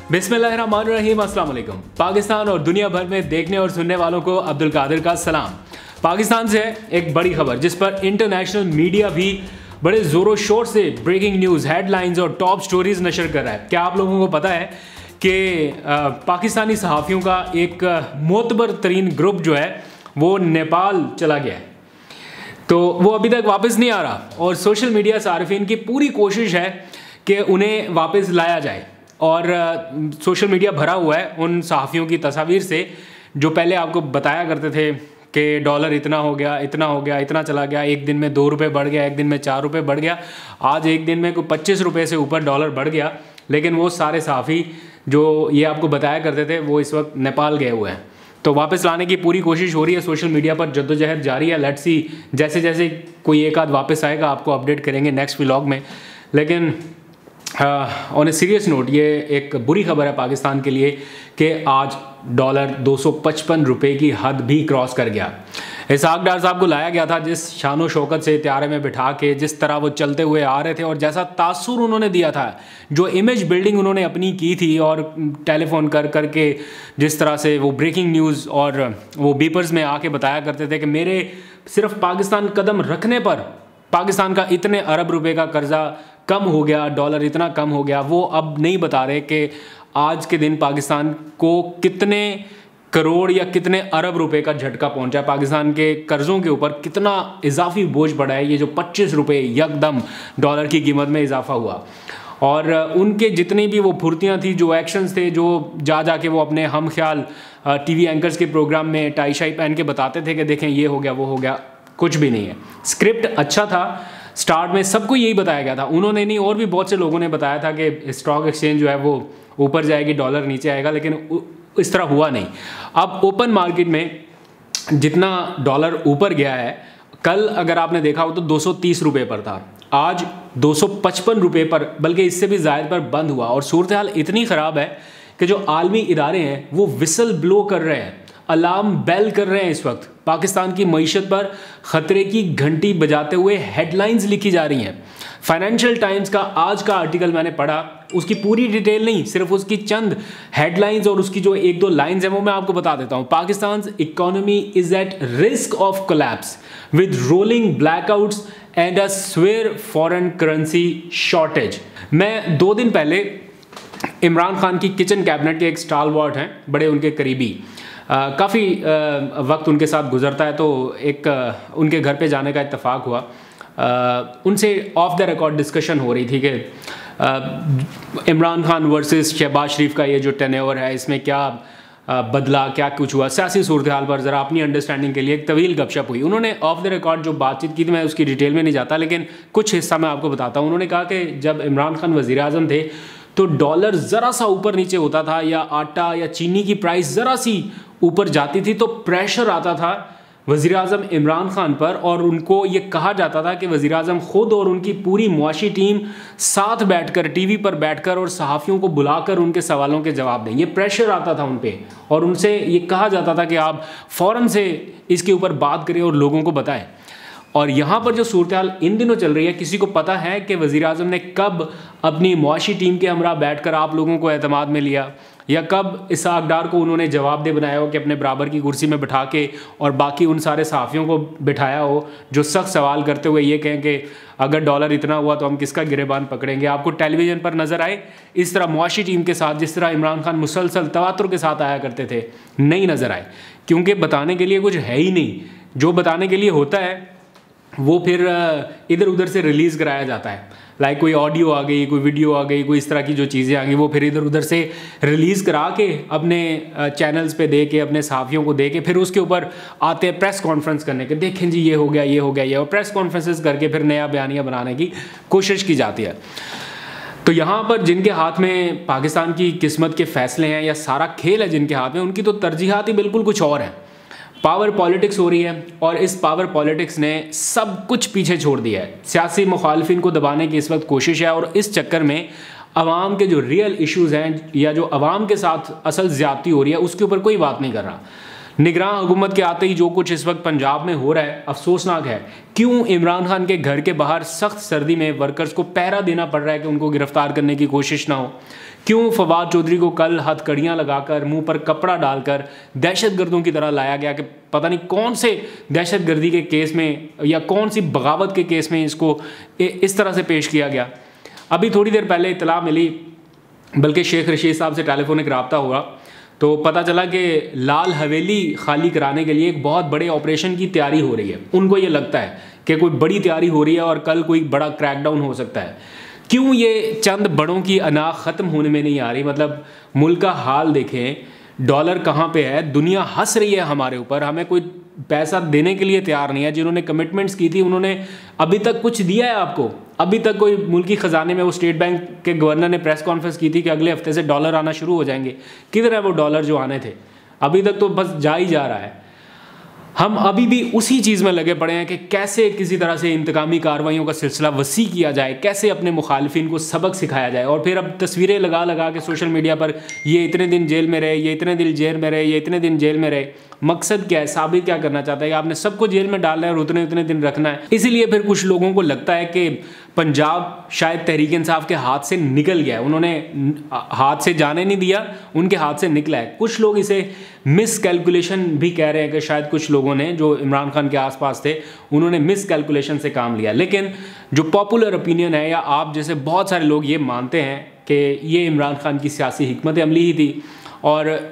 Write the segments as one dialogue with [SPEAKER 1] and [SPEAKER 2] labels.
[SPEAKER 1] बिस्मिल्लाहिर्रहमानिर्रहीम, अस्सलाम वालेकुम। पाकिस्तान और दुनिया भर में देखने और सुनने वालों को अब्दुल कादिर का सलाम। पाकिस्तान से एक बड़ी खबर जिस पर इंटरनेशनल मीडिया भी बड़े ज़ोरों शोर से ब्रेकिंग न्यूज़, हेडलाइंस और टॉप स्टोरीज नशर कर रहा है। क्या आप लोगों को पता है कि पाकिस्तानी सहाफ़ियों का एक मोतबर तरीन ग्रुप जो है वो नेपाल चला गया है, तो वो अभी तक वापस नहीं आ रहा और सोशल मीडिया सार्फिन की पूरी कोशिश है कि उन्हें वापस लाया जाए। और सोशल मीडिया भरा हुआ है उन सहाफ़ियों की तस्वीर से जो पहले आपको बताया करते थे कि डॉलर इतना हो गया, इतना हो गया, इतना चला गया, एक दिन में 2 रुपये बढ़ गया, एक दिन में 4 रुपये बढ़ गया, आज एक दिन में कोई 25 रुपये से ऊपर डॉलर बढ़ गया। लेकिन वो सारे सहाफ़ी जो ये आपको बताया करते थे वो इस वक्त नेपाल गए हुए हैं, तो वापस लाने की पूरी कोशिश हो रही है। सोशल मीडिया पर जद्दोजहद जारी है। लेट्स सी, जैसे जैसे कोई एक आध वापस आएगा आपको अपडेट करेंगे नेक्स्ट व्लॉग में। लेकिन ऑन ए सीरियस नोट, ये एक बुरी खबर है पाकिस्तान के लिए कि आज डॉलर 255 रुपये की हद भी क्रॉस कर गया। इसहाक डार साहब को लाया गया था जिस शानो शौकत से त्यारे में बिठा के, जिस तरह वो चलते हुए आ रहे थे और जैसा तासुर उन्होंने दिया था, जो इमेज बिल्डिंग उन्होंने अपनी की थी और टेलीफोन कर करके जिस तरह से वो ब्रेकिंग न्यूज़ और वो बीपर्स में आके बताया करते थे कि मेरे सिर्फ पाकिस्तान कदम रखने पर पाकिस्तान का इतने अरब रुपए का कर्जा कम हो गया, डॉलर इतना कम हो गया, वो अब नहीं बता रहे कि आज के दिन पाकिस्तान को कितने करोड़ या कितने अरब रुपए का झटका पहुंचा है, पाकिस्तान के कर्ज़ों के ऊपर कितना इजाफी बोझ पड़ा है। ये जो 25 रुपये यकदम डॉलर की कीमत में इजाफा हुआ और उनके जितनी भी वो फुर्तियाँ थी, जो एक्शंस थे, जो जाके वो अपने हम ख्याल टीवी एंकर्स के प्रोग्राम में टाई शाई पहन के बताते थे कि देखें ये हो गया, वो हो गया, कुछ भी नहीं है। स्क्रिप्ट अच्छा था, स्टार्ट में सबको यही बताया गया था, उन्होंने नहीं और भी बहुत से लोगों ने बताया था कि स्टॉक एक्सचेंज जो है वो ऊपर जाएगी, डॉलर नीचे आएगा, लेकिन इस तरह हुआ नहीं। अब ओपन मार्केट में जितना डॉलर ऊपर गया है, कल अगर आपने देखा हो तो 230 रुपये पर था, आज 255 रुपये पर, बल्कि इससे भी ज़ायद पर बंद हुआ। और सूरत हाल इतनी ख़राब है कि जो आलमी इदारे हैं वो विसल ब्लो कर रहे हैं, अलार्म बेल कर रहे हैं। इस वक्त पाकिस्तान की मईशत पर ख़तरे की घंटी बजाते हुए हेडलाइंस लिखी जा रही हैं। फाइनेंशियल टाइम्स का आज का आर्टिकल मैंने पढ़ा, उसकी पूरी डिटेल नहीं, सिर्फ उसकी चंद हेडलाइंस और उसकी जो 1-2 लाइंस हैं वो मैं आपको बता देता हूँ। Pakistan economy is at risk of collapse with rolling blackouts and a severe foreign currency shortage. मैं 2 दिन पहले इमरान खान की किचन कैबिनेट के एक स्टालवर्ट हैं, बड़े उनके करीबी, काफ़ी वक्त उनके साथ गुजरता है, तो एक उनके घर पे जाने का इत्तेफाक हुआ। उनसे ऑफ द रिकॉर्ड डिस्कशन हो रही थी कि इमरान खान वर्सेस शहबाज शरीफ का ये जो टेन्योर है इसमें क्या बदला, क्या कुछ हुआ, सियासी सूरत हाल पर ज़रा अपनी अंडरस्टैंडिंग के लिए एक तवील गपशप हुई। उन्होंने ऑफ द रिकॉर्ड जो बातचीत की थी, मैं उसकी डिटेल में नहीं जाता, लेकिन कुछ हिस्सा मैं आपको बताता हूँ। उन्होंने कहा कि जब इमरान खान वज़ीर आज़म थे तो डॉलर ज़रा सा ऊपर नीचे होता था या आटा या चीनी की प्राइस ज़रा सी ऊपर जाती थी तो प्रेशर आता था वज़ीर आज़म इमरान खान पर, और उनको ये कहा जाता था कि वज़ीर आज़म ख़ुद और उनकी पूरी मुआशी टीम साथ बैठकर, टीवी पर बैठकर और सहाफ़ियों को बुलाकर उनके सवालों के जवाब दें। ये प्रेशर आता था उन पर और उनसे ये कहा जाता था कि आप फ़ौरन से इसके ऊपर बात करें और लोगों को बताएं। और यहाँ पर जो सूरत हाल इन दिनों चल रही है, किसी को पता है कि वज़ीर आज़म ने कब अपनी मुआशी टीम के हमरा बैठकर आप लोगों को एतमाद में लिया, या कब इसहाक डार को उन्होंने जवाबदेह बनाया हो कि अपने बराबर की कुर्सी में बिठा के और बाकी उन सारे सहाफ़ियों को बिठाया हो जो सख्त सवाल करते हुए ये कहें कि अगर डॉलर इतना हुआ तो हम किसका गिरेबान पकड़ेंगे। आपको टेलीविज़न पर नज़र आए इस तरह मुआशी टीम के साथ, जिस तरह इमरान खान मुसलसल तवातुर के साथ आया करते थे, नहीं नज़र आए, क्योंकि बताने के लिए कुछ है ही नहीं। जो बताने के लिए होता है वो फिर इधर उधर से रिलीज़ कराया जाता है, लाइक कोई ऑडियो आ गई, कोई वीडियो आ गई, कोई इस तरह की जो चीज़ें आ गई वो फिर इधर उधर से रिलीज़ करा के अपने चैनल्स पे दे के, अपने सहाफ़ियों को दे के, फिर उसके ऊपर आते हैं प्रेस कॉन्फ्रेंस करने के, देखें जी ये हो गया, ये हो गया, ये, और प्रेस कॉन्फ्रेंसेस करके फिर नया बयानिया बनाने की कोशिश की जाती है। तो यहाँ पर जिनके हाथ में पाकिस्तान की किस्मत के फ़ैसले हैं या सारा खेल है जिनके हाथ में, उनकी तो तरजीहात ही बिल्कुल कुछ और हैं। पावर पॉलिटिक्स हो रही है और इस पावर पॉलिटिक्स ने सब कुछ पीछे छोड़ दिया है। सियासी मुखालिफिन को दबाने की इस वक्त कोशिश है और इस चक्कर में अवाम के जो रियल इश्यूज़ हैं या जो अवाम के साथ असल ज़्यादती हो रही है उसके ऊपर कोई बात नहीं कर रहा। निगरान हुकूमत के आते ही जो कुछ इस वक्त पंजाब में हो रहा है अफसोसनाक है। क्यों इमरान खान के घर के बाहर सख्त सर्दी में वर्कर्स को पहरा देना पड़ रहा है कि उनको गिरफ्तार करने की कोशिश ना हो। क्यों फवाद चौधरी को कल हथकड़ियाँ लगाकर मुंह पर कपड़ा डालकर दहशतगर्दों की तरह लाया गया कि पता नहीं कौन से दहशतगर्दी के केस में या कौन सी बगावत के केस में इसको इस तरह से पेश किया गया। अभी थोड़ी देर पहले इतला मिली, बल्कि शेख रशीद साहब से टेलीफोनिक रब्ता हुआ तो पता चला कि लाल हवेली खाली कराने के लिए एक बहुत बड़े ऑपरेशन की तैयारी हो रही है। उनको ये लगता है कि कोई बड़ी तैयारी हो रही है और कल कोई बड़ा क्रैकडाउन हो सकता है। क्यों ये चंद बड़ों की अना ख़त्म होने में नहीं आ रही? मतलब मुल्क का हाल देखें, डॉलर कहाँ पे है, दुनिया हंस रही है हमारे ऊपर, हमें कोई पैसा देने के लिए तैयार नहीं है। जिन्होंने कमिटमेंट्स की थी उन्होंने अभी तक कुछ दिया है आपको? अभी तक कोई मुल्की ख़जाने में, वो स्टेट बैंक के गवर्नर ने प्रेस कॉन्फ्रेंस की थी कि अगले हफ्ते से डॉलर आना शुरू हो जाएंगे। किधर है वो डॉलर जो आने थे? अभी तक तो बस जा ही जा रहा है। हम अभी भी उसी चीज़ में लगे पड़े हैं कि कैसे किसी तरह से इंतकामी कार्रवाइयों का सिलसिला वसी किया जाए, कैसे अपने मुखालिफिन को सबक सिखाया जाए। और फिर अब तस्वीरें लगा लगा के सोशल मीडिया पर ये इतने दिन जेल में रहे, ये इतने दिन जेल में रहे, ये इतने दिन जेल में रहे। मकसद क्या है? साबित क्या करना चाहता है कि आपने सबको जेल में डालना है और उतने उतने दिन रखना है। इसीलिए फिर कुछ लोगों को लगता है कि पंजाब शायद तहरीक इंसाफ के हाथ से निकल गया है। उन्होंने हाथ से जाने नहीं दिया, उनके हाथ से निकला है। कुछ लोग इसे मिस कैलकुलेशन भी कह रहे हैं कि शायद कुछ लोगों ने जो इमरान खान के आसपास थे उन्होंने मिस कैलकुलेशन से काम लिया। लेकिन जो पॉपुलर ओपिनियन है, या आप जैसे बहुत सारे लोग ये मानते हैं कि ये इमरान खान की सियासी हिकमत अमली ही थी और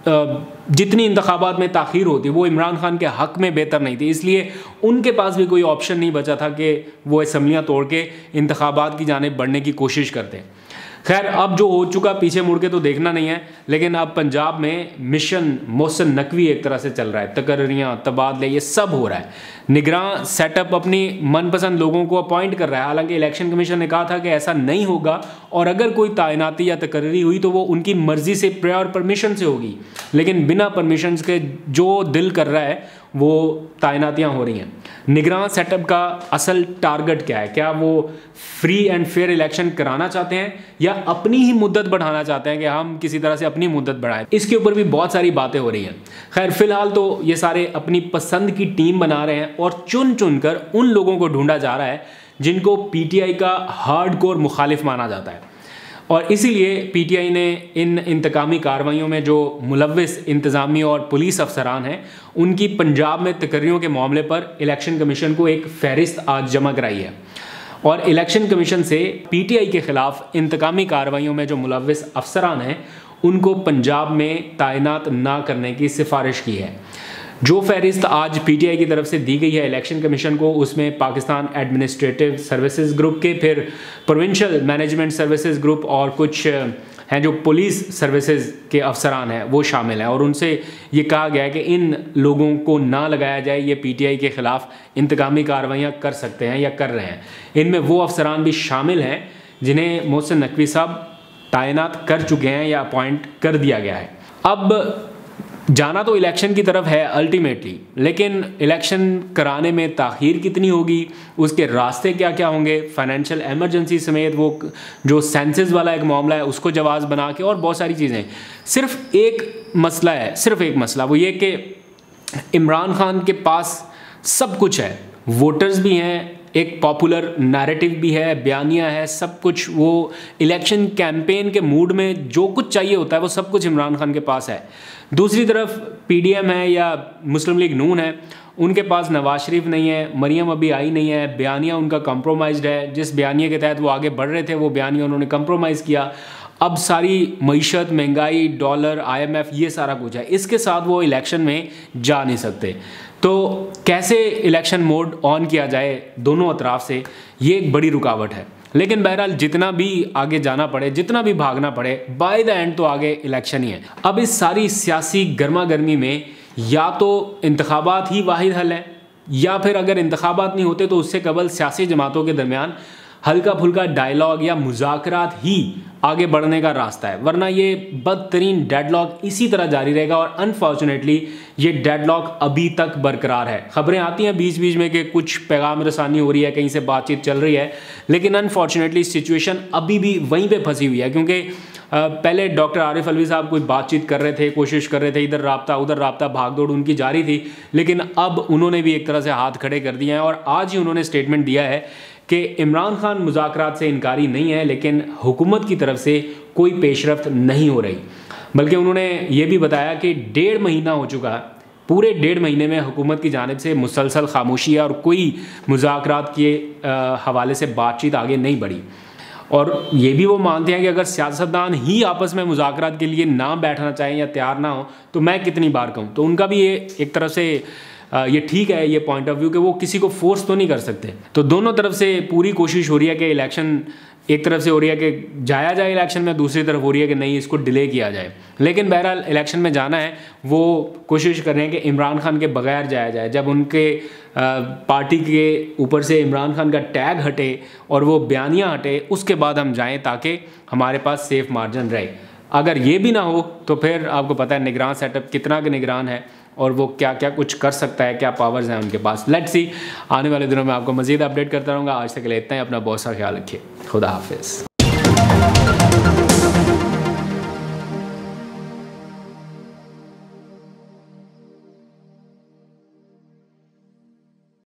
[SPEAKER 1] जितनी इंतखाबात में ताख़ीर होती वो इमरान खान के हक़ में बेहतर नहीं थी। इसलिए उनके पास भी कोई ऑप्शन नहीं बचा था कि वो असम्बलियाँ तोड़ के इंतखाबात की जानिब बढ़ने की कोशिश करते। खैर, अब जो हो चुका पीछे मुड़ के तो देखना नहीं है। लेकिन अब पंजाब में मिशन मोहसिन नकवी एक तरह से चल रहा है, तकर्रियाँ, तबादले, ये सब हो रहा है। निगरान सेटअप अपनी मनपसंद लोगों को अपॉइंट कर रहा है। हालांकि इलेक्शन कमीशन ने कहा था कि ऐसा नहीं होगा और अगर कोई तैनाती या तकर्री हुई तो वो उनकी मर्ज़ी से, प्रायर परमिशन से होगी। लेकिन बिना परमिशन के जो दिल कर रहा है वो तैनातियाँ हो रही हैं। निगरान सेटअप का असल टारगेट क्या है? क्या वो फ्री एंड फेयर इलेक्शन कराना चाहते हैं या अपनी ही मुद्दत बढ़ाना चाहते हैं कि हम किसी तरह से अपनी मुद्दत बढ़ाएं? इसके ऊपर भी बहुत सारी बातें हो रही हैं। खैर, फिलहाल तो ये सारे अपनी पसंद की टीम बना रहे हैं और चुन चुन कर उन लोगों को ढूंढा जा रहा है जिनको पीटीआई का हार्डकोर मुखालिफ माना जाता है। और इसीलिए पीटीआई ने इन इंतकामी कार्रवाइयों में जो मुलव्विस इंतज़ामी और पुलिस अफसरान हैं उनकी पंजाब में तकर्रियों के मामले पर इलेक्शन कमीशन को एक फहरिस्त आज जमा कराई है। और इलेक्शन कमीशन से पीटीआई के ख़िलाफ़ इंतकामी कार्रवाइयों में जो मुलव्विस अफसरान हैं उनको पंजाब में तैनात ना करने की सिफारिश की है। जो फहरिस्त आज पीटीआई की तरफ से दी गई है इलेक्शन कमीशन को, उसमें पाकिस्तान एडमिनिस्ट्रेटिव सर्विसेज ग्रुप के, फिर प्रोविंशियल मैनेजमेंट सर्विसेज ग्रुप और कुछ हैं जो पुलिस सर्विसेज के अफसरान हैं वो शामिल हैं। और उनसे ये कहा गया है कि इन लोगों को ना लगाया जाए, ये पीटीआई के ख़िलाफ़ इंतकामी कार्रवाइयाँ कर सकते हैं या कर रहे हैं। इनमें वो अफसरान भी शामिल हैं जिन्हें मोहसिन नकवी साहब तैनात कर चुके हैं या अपॉइंट कर दिया गया है। अब जाना तो इलेक्शन की तरफ है अल्टीमेटली, लेकिन इलेक्शन कराने में ताख़ीर कितनी होगी, उसके रास्ते क्या क्या होंगे, फाइनेंशियल इमरजेंसी समेत वो जो सेंसस वाला एक मामला है उसको जवाज़ बना के और बहुत सारी चीज़ें। सिर्फ एक मसला है, सिर्फ एक मसला, वो ये कि इमरान खान के पास सब कुछ है, वोटर्स भी हैं, एक पॉपुलर नैरेटिव भी है, बयानिया है, सब कुछ। वो इलेक्शन कैंपेन के मूड में जो कुछ चाहिए होता है वो सब कुछ इमरान खान के पास है। दूसरी तरफ पीडीएम है या मुस्लिम लीग नून है, उनके पास नवाज शरीफ नहीं है, मरियम अभी आई नहीं है, बयानिया उनका कंप्रोमाइज़्ड है। जिस बयानिया के तहत वो आगे बढ़ रहे थे वो बयानिया उन्होंने कंप्रोमाइज़ किया। अब सारी मईशत, महंगाई, डॉलर, IMF, ये सारा कुछ है, इसके साथ वो इलेक्शन में जा नहीं सकते। तो कैसे इलेक्शन मोड ऑन किया जाए दोनों अतराफ से, ये एक बड़ी रुकावट है। लेकिन बहरहाल जितना भी आगे जाना पड़े, जितना भी भागना पड़े, बाय द एंड तो आगे इलेक्शन ही है। अब इस सारी सियासी गर्मा गर्मी में या तो इंतखाबात ही वाहिद हल है, या फिर अगर इंतखाबात नहीं होते तो उससे कबल सियासी जमातों के दरमियान हल्का फुल्का डायलॉग या मुज़ाकरात ही आगे बढ़ने का रास्ता है। वरना ये बदतरीन डेडलॉक इसी तरह जारी रहेगा और अनफॉर्चुनेटली ये डेडलॉक अभी तक बरकरार है। खबरें आती हैं बीच बीच में कि कुछ पैगाम रसानी हो रही है, कहीं से बातचीत चल रही है, लेकिन अनफॉर्चुनेटली सिचुएशन अभी भी वहीं पे फंसी हुई है। क्योंकि पहले डॉक्टर आरिफ अलवी साहब कोई बातचीत कर रहे थे, कोशिश कर रहे थे, इधर राब्ता उधर राब्ता, भागदौड़ उनकी जारी थी, लेकिन अब उन्होंने भी एक तरह से हाथ खड़े कर दिए हैं और आज ही उन्होंने स्टेटमेंट दिया है कि इमरान खान मुज़ाकरात से इनकारी नहीं है, लेकिन हुकूमत की तरफ से कोई पेशरफ्त नहीं हो रही। बल्कि उन्होंने ये भी बताया कि 1.5 महीना हो चुका है, पूरे 1.5 महीने में हुकूमत की जानिब से मुसलसल खामोशी है और कोई मुज़ाकरात के हवाले से बातचीत आगे नहीं बढ़ी। और ये भी वो मानते हैं कि अगर सियासतदान ही आपस में मुज़ाकरात के लिए ना बैठना चाहें या तैयार ना हो तो मैं कितनी बार कहूँ। तो उनका भी ये एक तरफ से ये ठीक है, ये पॉइंट ऑफ व्यू कि वो किसी को फोर्स तो नहीं कर सकते। तो दोनों तरफ से पूरी कोशिश हो रही है कि इलेक्शन, एक तरफ से हो रही है कि जाया जाए इलेक्शन में, दूसरी तरफ हो रही है कि नहीं इसको डिले किया जाए। लेकिन बहरहाल इलेक्शन में जाना है, वो कोशिश कर रहे हैं कि इमरान खान के बगैर जाया जाए। जब उनके पार्टी के ऊपर से इमरान खान का टैग हटे और वो बयानियाँ हटे, उसके बाद हम जाएँ ताकि हमारे पास सेफ मार्जिन रहे। अगर ये भी ना हो तो फिर आपको पता है निगरान सेटअप कितना का निगरान है और वो क्या क्या कुछ कर सकता है, क्या पावर्स हैं उनके पास। लेट्स सी, आने वाले दिनों में आपको मज़ीद अपडेट करता रहूँगा। आज तक के लिए इतना ही, अपना बहुत सा ख्याल रखिए। खुदा हाफिज़।